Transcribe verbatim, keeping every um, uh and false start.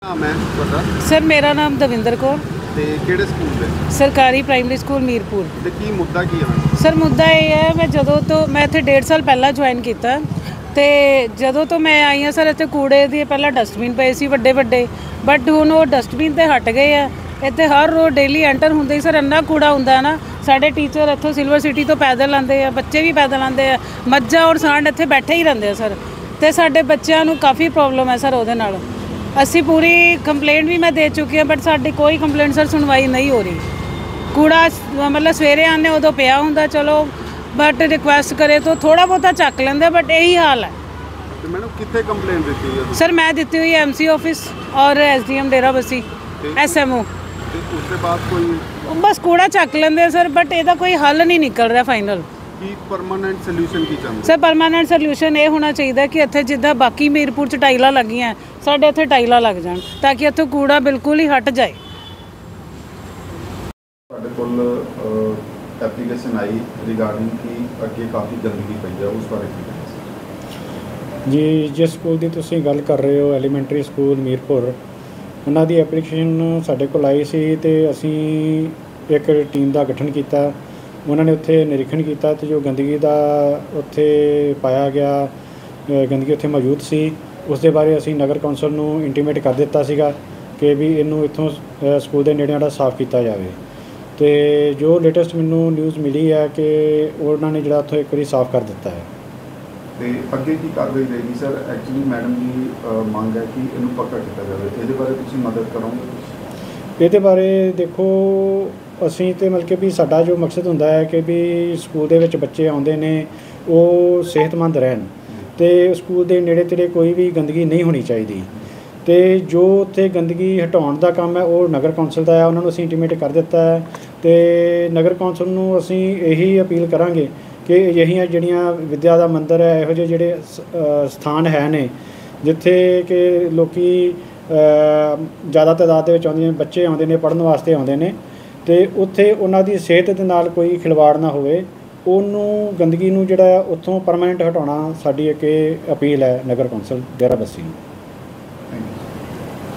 नाम है ਤੁਹਾਡਾ? सर मेरा नाम दविंदर कौर, ਤੇ ਕਿਹੜੇ ਸਕੂਲ ਦੇ? सरकारी प्राइमरी स्कूल मीरपुर। ਤੇ ਕੀ ਮੁੱਦਾ ਕੀ ਹੈ? सर मुद्दा ये है, मैं ਜਦੋਂ ਤੋਂ मैं ਇੱਥੇ डेढ़ साल ਪਹਿਲਾਂ ਜੁਆਇਨ ਕੀਤਾ ਤੇ ਜਦੋਂ ਤੋਂ ਮੈਂ ਆਈ ਹਾਂ ਸਰ ਇੱਥੇ ਕੂੜੇ ਦੀ ਪਹਿਲਾਂ ਡਸਟਬਿਨ ਪਏ ਸੀ ਵੱਡੇ ਵੱਡੇ, ਬਟ ਹੁਣ ਉਹ ਡਸਟਬਿਨ ਤੇ ਹਟ ਗਏ ਆ। ਇੱਥੇ ਹਰ ਰੋਜ਼ ਡੇਲੀ ਐਂਟਰ ਹੁੰਦੇ ਹੀ ਸਰ ਇੰਨਾ ਕੂੜਾ ਹੁੰਦਾ ਨਾ। ਸਾਡੇ ਟੀਚਰ ਇੱਥੋਂ ਸਿਲਵਰ ਸਿਟੀ ਤੋਂ ਪੈਦਲ ਆਉਂਦੇ ਆ, ਬੱਚੇ ਵੀ ਪੈਦਲ ਆਉਂਦੇ ਆ, ਮੱਝਾਂ ਔਰ ਸਾਂਢ ਇੱਥੇ ਬੈਠੇ ਹੀ ਰਹਿੰਦੇ ਆ ਸਰ। ਤੇ ਸਾਡੇ ਬੱਚਿਆਂ ਨੂੰ ਕਾਫੀ ਪ੍ਰੋਬਲਮ ਹੈ ਸਰ ਉਹਦੇ ਨਾਲ। ਅਸੀਂ ਪੂਰੀ ਕੰਪਲੇਂਟ ਵੀ ਮੈਂ ਦੇ ਚੁੱਕੀ ਹਾਂ, ਬਟ ਸਾਡੀ ਕੋਈ ਕੰਪਲੇਂਟ ਸਰ ਸੁਣਵਾਈ ਨਹੀਂ ਹੋ ਰਹੀ। ਕੂੜਾ ਮਤਲਬ ਸਵੇਰੇ ਆਉਂਦੇ ਉਦੋਂ ਪਿਆ ਹੁੰਦਾ ਚਲੋ, ਬਟ ਰਿਕੁਐਸਟ ਕਰੇ ਤਾਂ ਥੋੜਾ ਬਹੁਤਾ ਚੱਕ ਲੈਂਦੇ, ਬਟ ਇਹੀ ਹਾਲ ਹੈ। ਤੇ ਮੈਨੂੰ ਕਿੱਥੇ ਕੰਪਲੇਂਟ ਦਿੱਤੀ ਹੋਈ ਹੈ? ਸਰ ਮੈਂ ਦਿੱਤੀ ਹੋਈ ਐਮ ਸੀ ਆਫਿਸ ਔਰ S D M Dera Bassi, S M O. ਤੇ ਉਸ ਤੋਂ ਬਾਅਦ ਕੋਈ ਬਸ ਕੂੜਾ ਚੱਕ ਲੈਂਦੇ ਸਰ, ਬਟ ਇਹਦਾ ਕੋਈ ਹੱਲ ਨਹੀਂ ਨਿਕਲ ਰਿਹਾ ਫਾਈਨਲ। ਕੀ ਪਰਮਾਨੈਂਟ ਸੋਲੂਸ਼ਨ ਕੀ ਚਾਹੁੰਦੇ? ਸਰ ਪਰਮਾਨੈਂਟ ਸੋਲੂਸ਼ਨ ਇਹ ਹੋਣਾ ਚਾਹੀਦਾ ਕਿ ਇੱਥੇ ਜਿੱਦਾਂ ਬਾਕੀ ਮੀਰਪੁਰ 'ਚ ਟਾਈਲਾਂ ਲੱਗੀਆਂ, ਸਾਡੇ ਇੱਥੇ ਟਾਈਲਾਂ ਲੱਗ ਜਾਣ ਤਾਂ ਕਿ ਇੱਥੋਂ ਕੂੜਾ ਬਿਲਕੁਲ ਹੀ ਹਟ ਜਾਏ। ਸਾਡੇ ਕੋਲ ਐਪਲੀਕੇਸ਼ਨ ਆਈ ਰਿਗਾਰਡਿੰਗ ਕਿ ਅੱਗੇ ਕਾਫੀ ਗੰਦਗੀ ਪਈ ਹੈ, ਉਸ ਬਾਰੇ ਕੀ ਕਹਿਣਾ ਜੀ? ਜਿਸ ਸਕੂਲ ਦੀ ਤੁਸੀਂ ਗੱਲ ਕਰ ਰਹੇ ਹੋ ਐਲੀਮੈਂਟਰੀ ਸਕੂਲ ਮੀਰਪੁਰ, ਉਹਨਾਂ ਦੀ ਐਪਲੀਕੇਸ਼ਨ ਸਾਡੇ ਕੋਲ ਆਈ ਸੀ ਤੇ ਅਸੀਂ ਇੱਕ ਟੀਮ ਦਾ ਗਠਨ ਕੀਤਾ। ਉਹਨਾਂ ਨੇ ਉੱਥੇ ਨਿਰੀਖਣ ਕੀਤਾ ਤੇ ਜੋ ਗੰਦਗੀ ਦਾ ਉੱਥੇ ਪਾਇਆ ਗਿਆ, ਗੰਦਗੀ ਉੱਥੇ ਮੌਜੂਦ ਸੀ, ਉਸ ਦੇ ਬਾਰੇ ਅਸੀਂ ਨਗਰ ਕੌਂਸਲ ਨੂੰ ਇੰਟੀਮੇਟ ਕਰ ਦਿੱਤਾ ਸੀਗਾ ਕਿ ਵੀ ਇਹਨੂੰ ਇੱਥੋਂ ਸਕੂਲ ਦੇ ਨੇੜਿਆਂ ਦਾ ਸਾਫ਼ ਕੀਤਾ ਜਾਵੇ। ਤੇ ਜੋ ਲੇਟੈਸਟ ਮੈਨੂੰ ਨਿਊਜ਼ ਮਿਲੀ ਹੈ ਕਿ ਉਹਨਾਂ ਨੇ ਜਿਹੜਾ ਉੱਥੋਂ ਇੱਕ ਵਾਰੀ ਸਾਫ਼ ਕਰ ਦਿੱਤਾ ਹੈ। ਤੇ ਅੱਗੇ ਕੀ ਕਾਰਵਾਈ ਰਹੇਗੀ ਸਰ? ਐਕਚੁਅਲੀ ਮੈਡਮ ਦੀ ਮੰਗ ਹੈ ਕਿ ਇਹਨੂੰ ਪੱਕਾ ਕੀਤਾ ਜਾਵੇ, ਇਹਦੇ ਬਾਰੇ ਤੁਸੀਂ ਮਦਦ ਕਰੋਗੇ? ਇਹਦੇ ਬਾਰੇ ਦੇਖੋ, ਅਸੀਂ ਤਾਂ ਮਤਲਬ ਕਿ ਵੀ ਸਾਡਾ ਜੋ ਮਕਸਦ ਹੁੰਦਾ ਹੈ ਕਿ ਵੀ ਸਕੂਲ ਦੇ ਵਿੱਚ ਬੱਚੇ ਆਉਂਦੇ ਨੇ ਉਹ ਸਿਹਤਮੰਦ ਰਹਿਣ ਅਤੇ ਸਕੂਲ ਦੇ ਨੇੜੇ ਤੇੜੇ ਕੋਈ ਵੀ ਗੰਦਗੀ ਨਹੀਂ ਹੋਣੀ ਚਾਹੀਦੀ। ਅਤੇ ਜੋ ਉੱਥੇ ਗੰਦਗੀ ਹਟਾਉਣ ਦਾ ਕੰਮ ਹੈ ਉਹ ਨਗਰ ਕੌਂਸਲ ਦਾ ਹੈ, ਉਹਨਾਂ ਨੂੰ ਅਸੀਂ ਇੰਟੀਮੇਟ ਕਰ ਦਿੱਤਾ ਹੈ। ਅਤੇ ਨਗਰ ਕੌਂਸਲ ਨੂੰ ਅਸੀਂ ਇਹੀ ਅਪੀਲ ਕਰਾਂਗੇ ਕਿ ਅਜਿਹੀਆਂ ਜਿਹੜੀਆਂ ਵਿੱਦਿਆ ਦਾ ਮੰਦਰ ਹੈ, ਇਹੋ ਜਿਹੇ ਜਿਹੜੇ ਸਥਾਨ ਹੈ ਨੇ ਜਿੱਥੇ ਕਿ ਲੋਕ ਜ਼ਿਆਦਾ ਤਾਦਾਦ ਦੇ ਵਿੱਚ ਆਉਂਦੇ ਨੇ, ਬੱਚੇ ਆਉਂਦੇ ਨੇ, ਪੜ੍ਹਨ ਵਾਸਤੇ ਆਉਂਦੇ ਨੇ, ਅਤੇ ਉੱਥੇ ਉਹਨਾਂ ਦੀ ਸਿਹਤ ਦੇ ਨਾਲ ਕੋਈ ਖਿਲਵਾੜ ਨਾ ਹੋਵੇ, ਉਹਨੂੰ ਗੰਦਗੀ ਨੂੰ ਜਿਹੜਾ ਉੱਥੋਂ ਪਰਮਾਨੈਂਟ ਹਟਾਉਣਾ ਸਾਡੀ ਇੱਕ ਅਪੀਲ ਹੈ ਨਗਰ ਕੌਂਸਲ ਡੇਰਾ ਬੱਸੀ ਨੂੰ।